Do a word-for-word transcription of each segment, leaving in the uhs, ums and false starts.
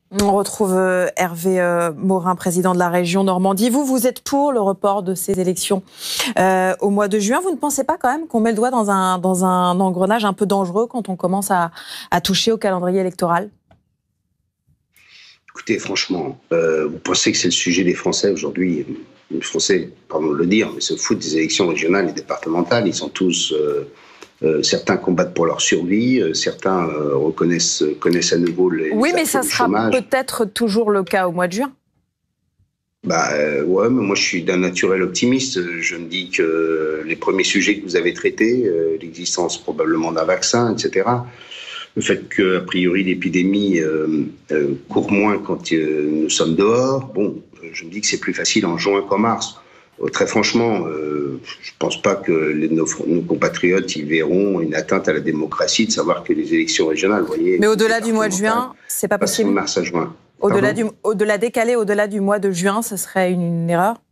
On retrouve Hervé Morin, président de la région Normandie. Vous, vous êtes pour le report de ces élections euh, au mois de juin. Vous ne pensez pas quand même qu'on met le doigt dans un, dans un engrenage un peu dangereux quand on commence à, à toucher au calendrier électoral? Écoutez, franchement, euh, vous pensez que c'est le sujet des Français aujourd'hui? Les Français, pardon de le dire, mais se foutent des élections régionales et départementales. Ils sont tous... Euh, Euh, certains combattent pour leur survie, euh, certains euh, reconnaissent, connaissent à nouveau les. Oui, mais ça sera peut-être toujours le cas au mois de juin. Bah euh, ouais, mais moi je suis d'un naturel optimiste. Je me dis que les premiers sujets que vous avez traités, euh, l'existence probablement d'un vaccin, et cetera, le fait qu'a priori l'épidémie euh, euh, court moins quand euh, nous sommes dehors, bon, je me dis que c'est plus facile en juin qu'en mars. Très franchement, euh, je ne pense pas que les, nos, nos compatriotes ils verront une atteinte à la démocratie de savoir que les élections régionales, vous voyez... Mais au-delà du mois de juin, c'est pas possible. Mars à juin. Au-delà du, au-delà décalé, au-delà du mois de juin, ce serait une, une erreur?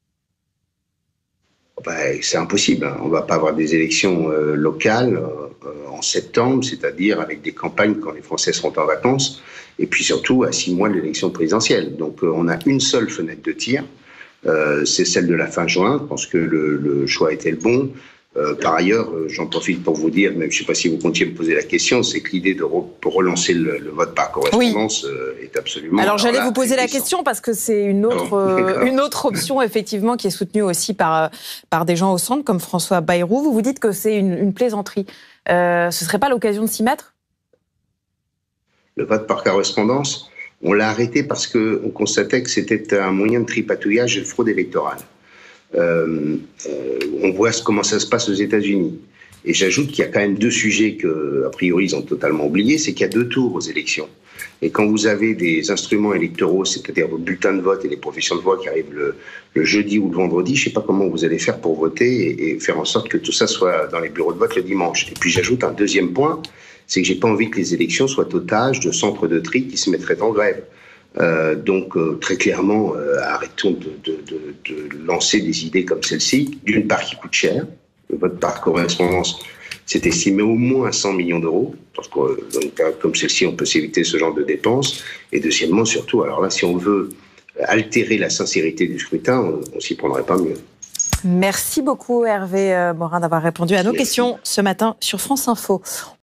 Ben, c'est impossible. On ne va pas avoir des élections euh, locales euh, en septembre, c'est-à-dire avec des campagnes quand les Français seront en vacances, et puis surtout à six mois de l'élection présidentielle. Donc euh, on a une seule fenêtre de tir. Euh, c'est celle de la fin juin. Je pense que le, le choix était le bon. Euh, par ailleurs, euh, j'en profite pour vous dire, même je ne sais pas si vous comptiez me poser la question, c'est que l'idée de re, pour relancer le, le vote par correspondance oui. euh, est absolument... Alors j'allais vous poser la question parce que c'est une autre, euh, une autre option effectivement qui est soutenue aussi par, par des gens au centre comme François Bayrou. Vous vous dites que c'est une, une plaisanterie. Euh, ce ne serait pas l'occasion de s'y mettre? Le vote par correspondance, on l'a arrêté parce qu'on constatait que c'était un moyen de tripatouillage et de fraude électorale. Euh, euh, on voit comment ça se passe aux États-Unis. Et j'ajoute qu'il y a quand même deux sujets que, a priori, ils ont totalement oubliés, c'est qu'il y a deux tours aux élections. Et quand vous avez des instruments électoraux, c'est-à-dire vos bulletins de vote et les professions de voix qui arrivent le, le jeudi ou le vendredi, je ne sais pas comment vous allez faire pour voter et, et faire en sorte que tout ça soit dans les bureaux de vote le dimanche. Et puis j'ajoute un deuxième point, c'est que j'ai pas envie que les élections soient otages de centres de tri qui se mettraient en grève. Euh, donc euh, très clairement, euh, arrêtons de, de, de, de lancer des idées comme celle-ci, d'une part qui coûte cher. Le vote par correspondance, c'est estimé au moins à cent millions d'euros, parce que dans un cas comme celle-ci, on peut s'éviter ce genre de dépenses. Et deuxièmement, surtout, alors là, si on veut altérer la sincérité du scrutin, on, on s'y prendrait pas mieux. Merci beaucoup Hervé Morin d'avoir répondu à nos Merci. questions ce matin sur France Info.